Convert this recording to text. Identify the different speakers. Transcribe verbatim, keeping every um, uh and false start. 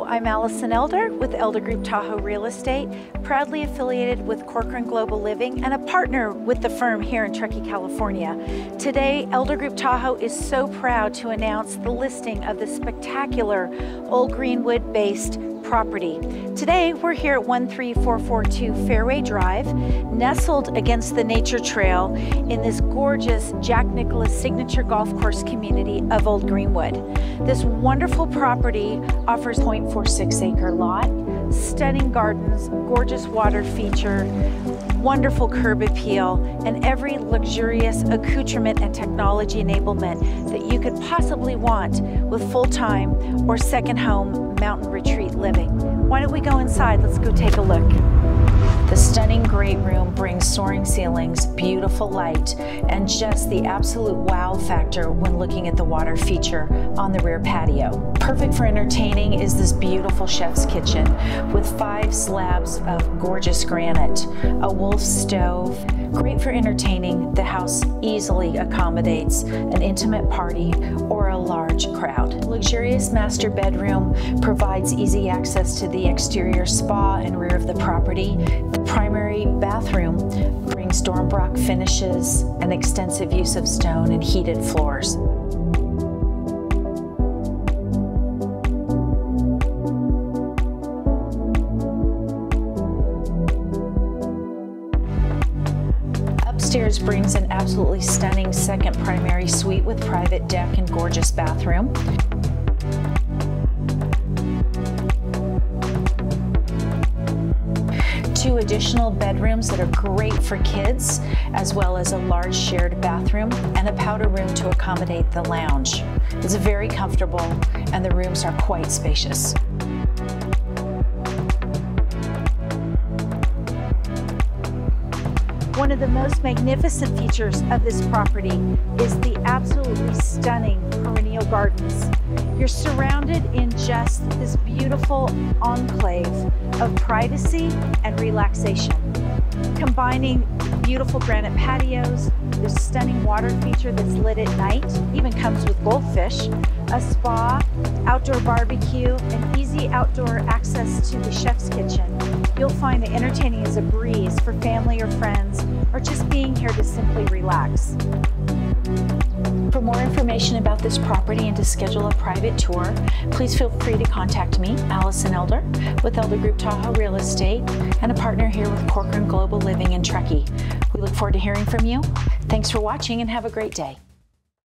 Speaker 1: I'm Allison Elder with Elder Group Tahoe Real Estate, proudly affiliated with Corcoran Global Living and a partner with the firm here in Truckee, California. Today, Elder Group Tahoe is so proud to announce the listing of the spectacular Old Greenwood-based property. Today, we're here at one three four four two Fairway Drive, nestled against the nature trail in this gorgeous Jack Nicklaus signature golf course community of Old Greenwood. This wonderful property offers a point four six acre lot, stunning gardens, gorgeous water feature, wonderful curb appeal, and every luxurious accoutrement and technology enablement that you could possibly want with full-time or second home mountain retreat living. Why don't we go inside? Let's go take a look. The stunning great room brings soaring ceilings, beautiful light, and just the absolute wow factor when looking at the water feature on the rear patio. Perfect for entertaining is this beautiful chef's kitchen with five slabs of gorgeous granite, a Wolf stove. Great for entertaining, the house easily accommodates an intimate party or a large crowd. Luxurious master bedroom provides easy access to the exterior spa and rear of the property. The primary bathroom brings Dornbrock finishes and extensive use of stone and heated floors. Upstairs brings an absolutely stunning second primary suite with private deck and gorgeous bathroom. Two additional bedrooms that are great for kids, as well as a large shared bathroom and a powder room to accommodate the lounge. It's very comfortable and the rooms are quite spacious. One of the most magnificent features of this property is the absolutely stunning perennial gardens. You're surrounded in just this beautiful enclave of privacy and relaxation, combining beautiful granite patios, the stunning water feature that's lit at night, even comes with goldfish, a spa, outdoor barbecue, and easy outdoor access to the chef's kitchen. You'll find that entertaining is a breeze for family or friends, or just being here to simply relax. For more information about this property and to schedule a private tour, please feel free to contact me, Allison Elder, with Elder Group Tahoe Real Estate and a partner here with Corcoran Global Living in Truckee. We look forward to hearing from you. Thanks for watching and have a great day.